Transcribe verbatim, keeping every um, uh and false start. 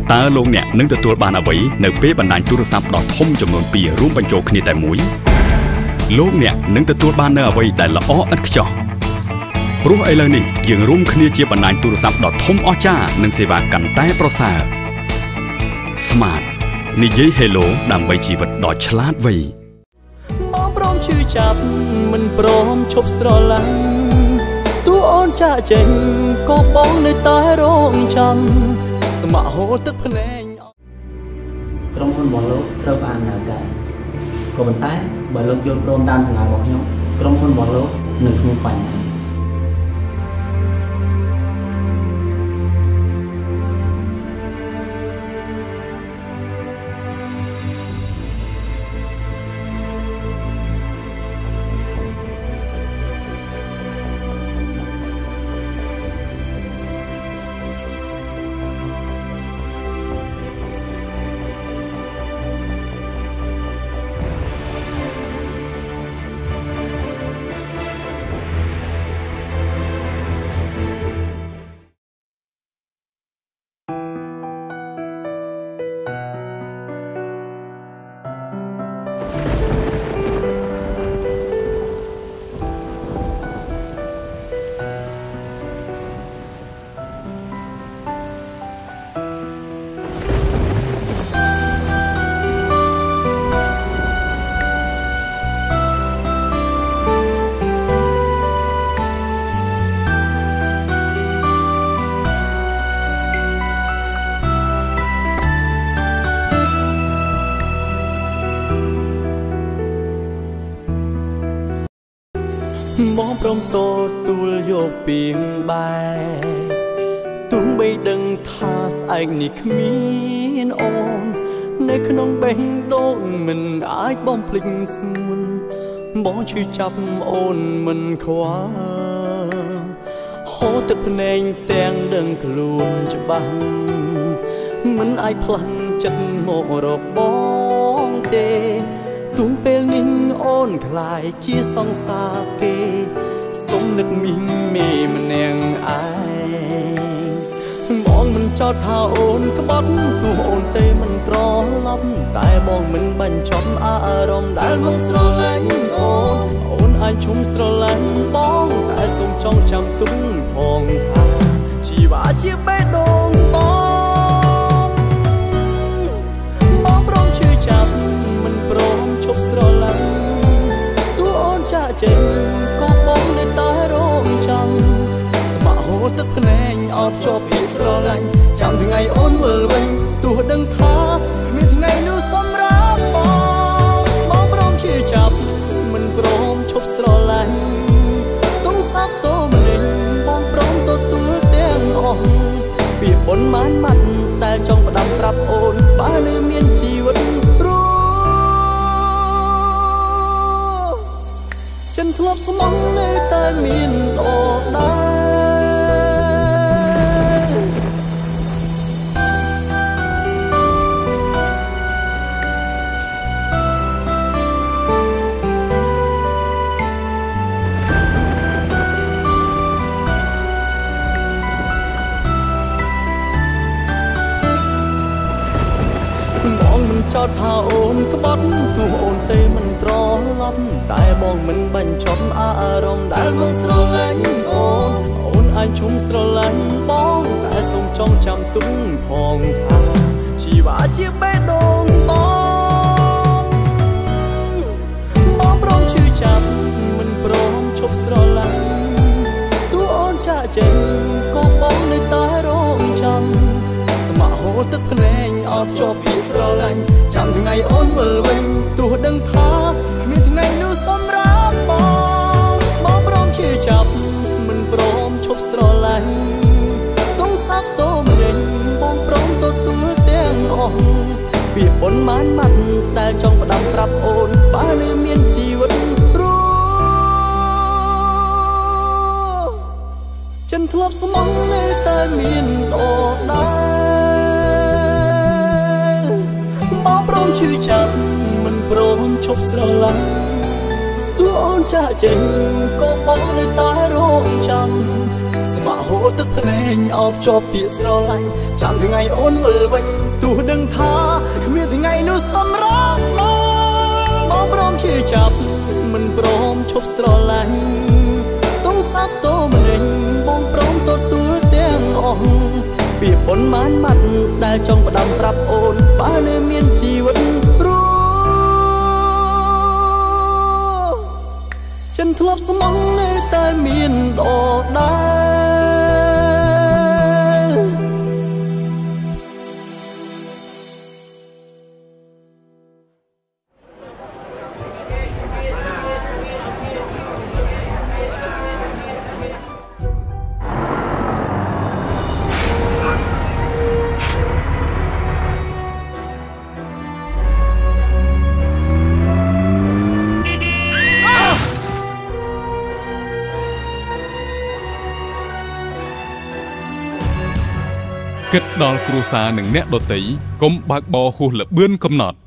តើលោកអ្នកនឹងទទួលបានអ្វីនៅពេលបណ្ដាញទូរស័ព្ទដ៏ធំចំនួនពីររួមបញ្ចូលគ្នាតែមួយលោកអ្នកនឹងទទួលបាននៅអ្វីដែលល្អឥតខ្ចោះព្រោះឥឡូវនេះយើងរួមគ្នាជាបណ្ដាញទូរស័ព្ទដ៏ធំអស្ចារ្យនិងសេវាកាន់តែប្រសើរ Smart និយាយ Hello ដើម្បីជីវិតដ៏ឆ្លាតវៃបងព្រមឈឺចាប់មិនព្រមឈប់ស្រឡាញ់ទោះអូនចាក់ចេញក៏បងនៅតែរងចាំស្ម័គ្រហូរទឹកភ្នែកក្រុមហ៊ុនរបស់លោកត្រូវបានដំណើរការក៏ប៉ុន្តែបើលោកយល់ព្រមតាមសំណើរបស់ខ្ញុំក្រុមហ៊ុនរបស់លោកនឹងគ្មានបញ្ហាបងព្រមទទួលយកពីងបែកទុំបីដឹងថាស្អែកនេះគ្មានអូននៅក្នុងបេះដូងមិនអាចបំភ្លេចស្ងួនបងឈឺចាប់អូនមិនខ្វល់ហូរទឹកភ្នែកទាំងដឹងខ្លួនច្បាស់មិនអាចផ្លាស់ចិត្តមករកបងទេទុំពេលនេះអូនខ្លាយជាសង្សារគេសុំនឹកមីងមេម្នាក់ឯងបងមិនចោទថាអូនក្បត់ទោះអូនទេមិនត្រឡប់តែបងមិនបញ្ចប់អារម្មណ៍ដែលមកស្រឡាញ់អូនអូនអាចឈុំស្រឡាញ់បងតែសូមចងចាំទុំផងថាជីវ៉ាជាបេះដូងបងបងព្រមឈឺចាប់មិនព្រមឈប់ស្រឡាញ់ទោះអូនចាក់ចេញក៏បងនៅតែរងចាំស្ម័គ្រហូរទឹកភ្នែកអត់ជាប់ពីស្រឡាញ់ចាំថ្ងៃអូនវិលវិញទោះដឹងថាគ្មានថ្ងៃនោះសម្រាប់បងបងព្រមឈឺចាប់មិនព្រមឈប់ស្រឡាញ់ទុំសាប់តោម្លេងបងព្រមទទួលទាំងអស់ពីបុណ្យម៉ានម៉ាត់តែចង់ផ្ដាំប្រាប់អូនបើនៅមានជីវិតចិនធ្លាប់ស្មងនៅតែមានដដែលបងមិនចោទថាអូនក្បត់ទោះអូនទេមិនត្រឡប់តែបងមិនបញ្ចប់អារម្មណ៍ដែលមកស្រឡាញ់អូនអូនអាចឈុំស្រឡាញ់បងតែសូមចងចាំទុំផងថាជីវ៉ាជាបេះដូងបងបងព្រមឈឺចាប់មិនព្រមឈប់ស្រឡាញ់ទោះអូនចាក់ចេញក៏បងនៅតែរងចាំស្ម័គ្រហូរទឹកភ្នែកអត់ជាប់ពីស្រឡាញ់ចាំថ្ងៃអូនវិលវិញទោះដឹងថាគ្មានថ្ងៃនោះសម្រាប់បងបងព្រមឈឺចាប់មិនព្រមឈប់ស្រឡាញ់ទុំសាប់តោម្លេងបងព្រមទទួលទាំងអស់ពីបុណ្យម៉ានម៉ាត់ដែលចង់ផ្ដាំប្រាប់អូនបើនៅមានជីវិតរស់ចិនធ្លាប់ស្មងនៅតែមានដដែលបងព្រមឈឺចាប់មិនព្រមឈប់ស្រឡាញ់ទោះអូនចាក់ចេញក៏បងនៅតែរងចាំស្មមកហូរទឹកភ្នែកអបជាប់ពាក្យស្រឡាញ់ចាំថ្ងៃអូនវិលវិញទោះដឹងថាគ្មានថ្ងៃនោះសម្រាប់មកបងព្រមជាចាប់មិនព្រមឈប់ស្រឡាញ់ទងសាប់តោម្នេញបងព្រមទទួលទាំងអស់ពាក្យប៉ុនម៉ានម៉ាត់ដែលចង់ផ្ដាំប្រាប់អូនបើនៅមានជីវិតព្រោះចិនធ្លាប់ស្មងនៅតែមានដដែលគិតដល់គ្រួសារនិងអ្នកដទៃកុំបើកបរហួសល្បឿនកំណត់